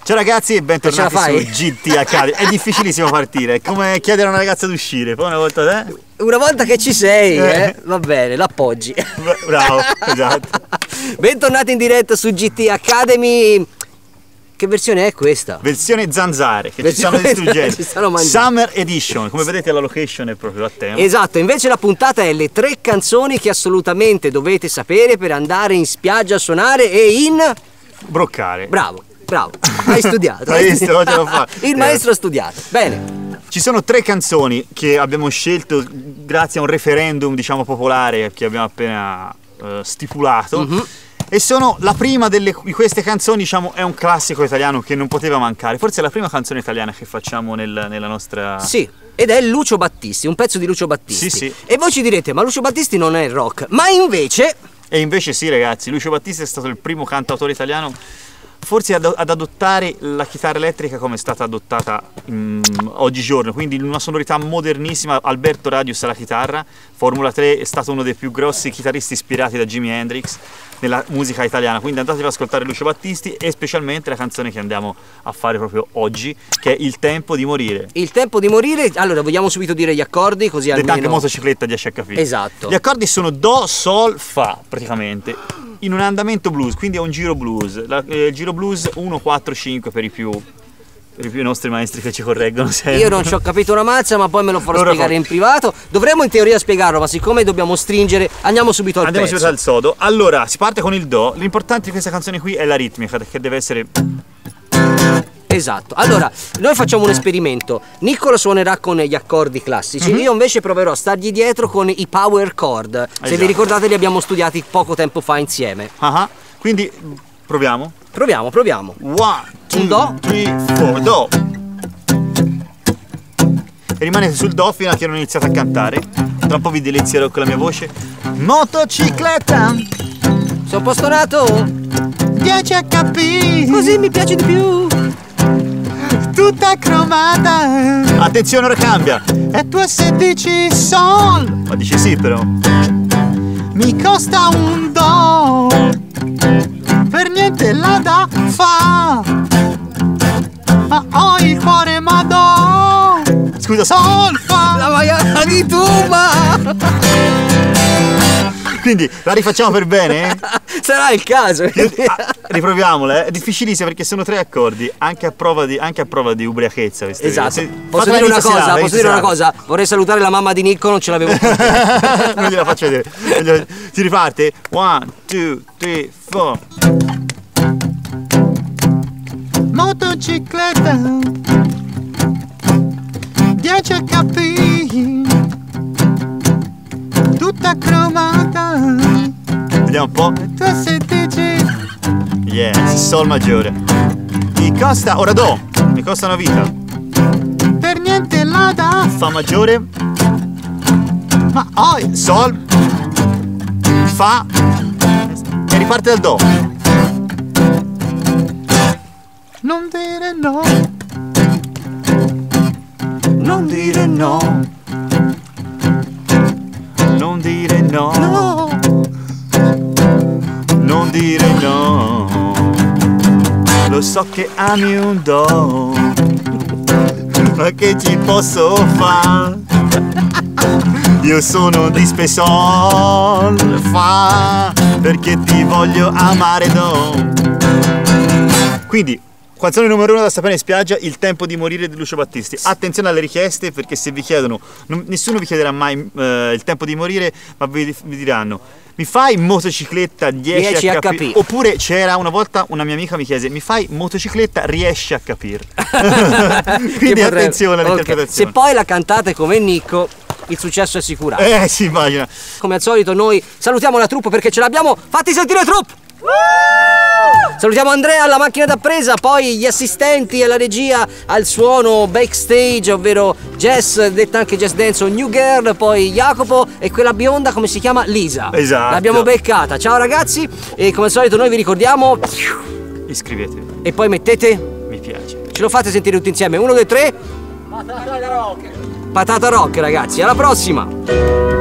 Ciao ragazzi e bentornati su fai? GT Academy. È difficilissimo partire, è come chiedere a una ragazza di uscire. Poi una volta te? Una volta che ci sei, va bene, l'appoggi. Bravo, esatto. Bentornati in diretta su GT Academy. Che versione è questa? Versione zanzare, che ci stanno distruggendo. Ci stanno mangiando. Summer Edition, come vedete la location è proprio a tema. Esatto, invece la puntata è le 3 canzoni che assolutamente dovete sapere per andare in spiaggia a suonare e in... Broccare. Bravo, bravo, hai studiato. Hai visto? Non ce l'ho fatta. Il maestro ha studiato, bene. Ci sono 3 canzoni che abbiamo scelto grazie a un referendum, diciamo, popolare che abbiamo appena stipulato. E sono la prima di queste canzoni, diciamo, è un classico italiano che non poteva mancare. Forse è la prima canzone italiana che facciamo nella nostra... Sì, ed è Lucio Battisti, un pezzo di Lucio Battisti. Sì, sì. E voi ci direte, ma Lucio Battisti non è il rock. Ma invece... E invece sì, ragazzi, Lucio Battisti è stato il primo cantautore italiano forse ad adottare la chitarra elettrica come è stata adottata oggigiorno, quindi in una sonorità modernissima. Alberto Radius alla chitarra, Formula 3 è stato uno dei più grossi chitarristi ispirati da Jimi Hendrix nella musica italiana, quindi andatevi ad ascoltare Lucio Battisti e specialmente la canzone che andiamo a fare proprio oggi, che è Il tempo di morire. Il tempo di morire, allora vogliamo subito dire gli accordi così Detta almeno... anche motocicletta di HKP. Esatto. Gli accordi sono Do, Sol, Fa praticamente, in un andamento blues, quindi è un giro blues. Il giro blues 1, 4, 5 per i più nostri maestri che ci correggono sempre. Io non ci ho capito una mazza, ma poi me lo farò spiegare in privato. Dovremmo in teoria spiegarlo, ma siccome dobbiamo stringere, andiamo subito al pezzo. Subito al sodo. Allora, si parte con il Do. L'importante di questa canzone qui è la ritmica, che deve essere... Esatto, allora noi facciamo un esperimento. Niccolo suonerà con gli accordi classici, io invece proverò a stargli dietro con i power chord. Se vi ricordate li abbiamo studiati poco tempo fa insieme. Quindi proviamo? Proviamo. 1, 2, Do. 3, 4, Do. E rimanete sul Do fino a che non iniziate a cantare. Tra un po' vi delizierò con la mia voce. Motocicletta, Sono un po' stonato, 10 HP, così mi piace di più. tutta cromata. Attenzione, ora cambia. E tu se dici Sol, ma dici sì però. Mi costa un Do, per niente la da Fa, ma ho il cuore ma Do. Scusa, Sol, Fa. La vaiana di tuba. Quindi la rifacciamo per bene? Sarà il caso. Riproviamola, è difficilissima perché sono 3 accordi, anche a prova di ubriachezza. Esatto. Posso dire una cosa? Vorrei salutare la mamma di Nico, non ce l'avevo più. Non gliela faccio vedere. Si riparte? 1, 2, 3, 4. Motocicletta, 10 HP, tutta cromata. Vediamo un po'. Tu se dici yes, Sol maggiore. Mi costa, ora Do, mi costa una vita. Per niente la da Fa maggiore, ma ho Sol, Fa e riparte dal Do. Non dire no, non dire no, non dire no, non dire no. Lo so che ami un Do, ma che ci posso fare? Io sono di Spesol, Fa, perché ti voglio amare Do. Quindi canzone numero 1 da sapere in spiaggia, Il tempo di morire di Lucio Battisti. Attenzione alle richieste, perché se vi chiedono, nessuno vi chiederà mai il tempo di morire, ma vi diranno: mi fai motocicletta 10 HP? Oppure c'era una volta una mia amica mi chiese: mi fai motocicletta, riesci a capire? Quindi attenzione all'interpretazione. Se poi la cantate come Nico, il successo è assicurato. Si immagina. Come al solito noi salutiamo la troupe perché ce l'abbiamo. Fatti sentire troupe! Salutiamo Andrea alla macchina da presa, poi gli assistenti alla regia, al suono backstage, ovvero Jess, detta anche Jess Dance o New Girl, poi Jacopo e quella bionda, come si chiama? Lisa. Esatto. L'abbiamo beccata. Ciao ragazzi, e come al solito noi vi ricordiamo: iscrivetevi e poi mettete mi piace. ce lo fate sentire tutti insieme. 1, 2, 3. Patata rock. Patata rock, ragazzi, alla prossima.